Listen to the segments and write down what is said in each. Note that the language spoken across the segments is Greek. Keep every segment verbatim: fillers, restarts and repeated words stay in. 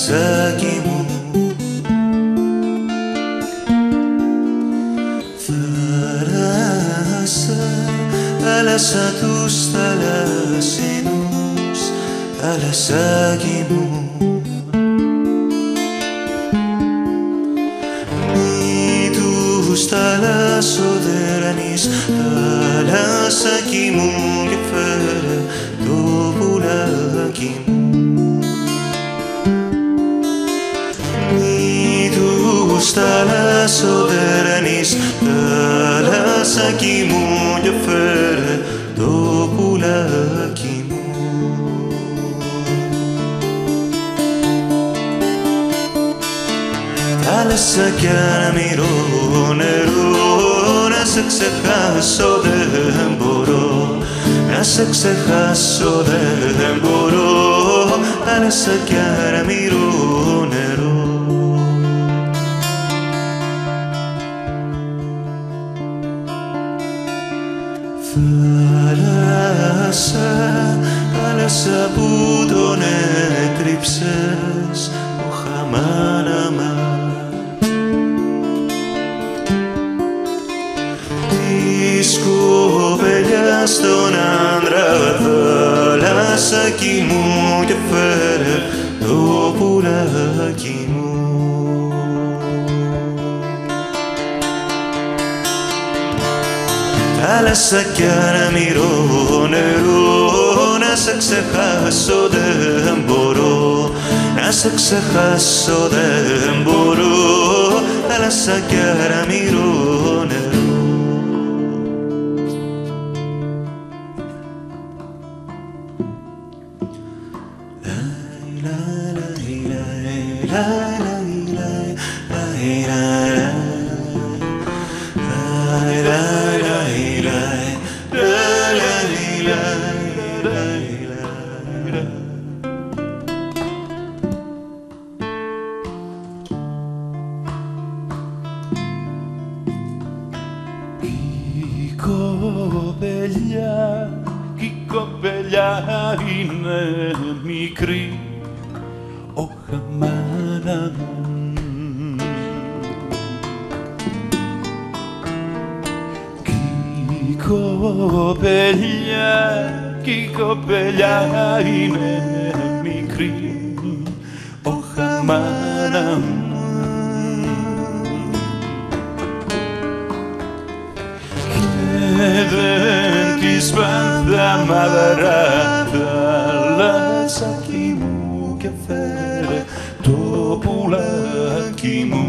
θαλασσάκι μου. Θάλασσα, θάλασσα τους θαλασσινούς, θαλασσάκι μου. Μη τους θαλασσοδερανείς, θαλασσάκι μου, και φέρε το πουλάκι μου. Μη τους θαλασσοδερανείς, θαλασσάκι μου, και φέρε το πουλάκι μου. Θάλασσα κι αναμυρώ νερό, να σε ξεχάσω δεν μπορώ, να σε ξεχάσω δεν μπορώ. Θάλασσα κι αναμυρώ νερό. Θάλασσα, θάλασσα που τον έκρυψες, ο χαμάναμα. Της κοπελιάς στον άντρα, θάλασσάκι μου, και φέρε το πουλάκι μου. Θάλασσα κι αναμυρώ νερό, να σε ξεχάσω δεν μπορώ, να σε ξεχάσω δεν μπορώ. Θάλασσα κι αναμυρώ νερό. Η κοπελιά, η κοπελιά είναι μικρή, ο χαμάνα μου. Η κοπελιά, η κοπελιά είναι μικρή, ο χαμάνα μου. Δεν της πάντα μαύρα θάλασσάκι μου, και φέρε το πουλάκι μου.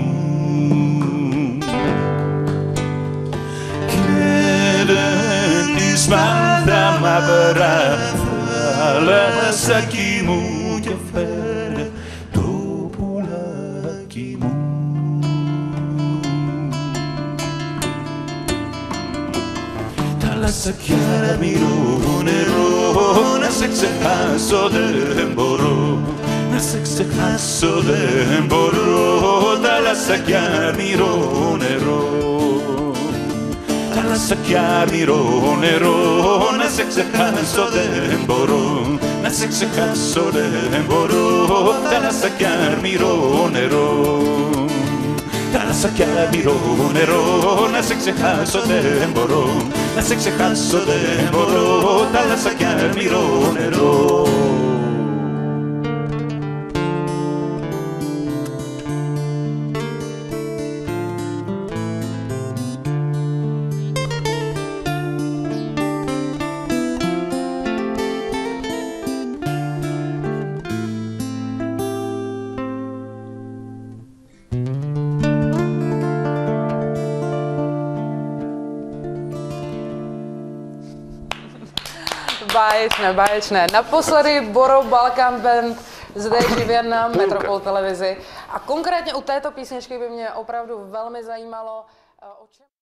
Και δεν της πάντα μαύρα θάλασσάκι μου, και φέρε το πουλάκι μου. Θάλασσα κι αναμυρώ νερό, να σε ξεχάσω δεν μπορώ, να σε ξεχάσω δεν μπορώ. Θάλασσα κι αναμυρώ νερό, θάλασσα κι αναμυρώ νερό, να σε ξεχάσω δεν μπορώ, να σε ξεχάσω δεν μπορώ. Θάλασσα κι αναμυρώ νερό, θάλασσα κι αναμυρώ νερό, να σε ξεχάσω δεν μπορώ, να σε ξεχάσω δεν μπορώ. Θάλασσα κι αναμυρώ νερό. Báječné, báječné. Naposledy Boro Balkan Band zde živě na Metropol televizi. A konkrétně u této písničky by mě opravdu velmi zajímalo, o čem...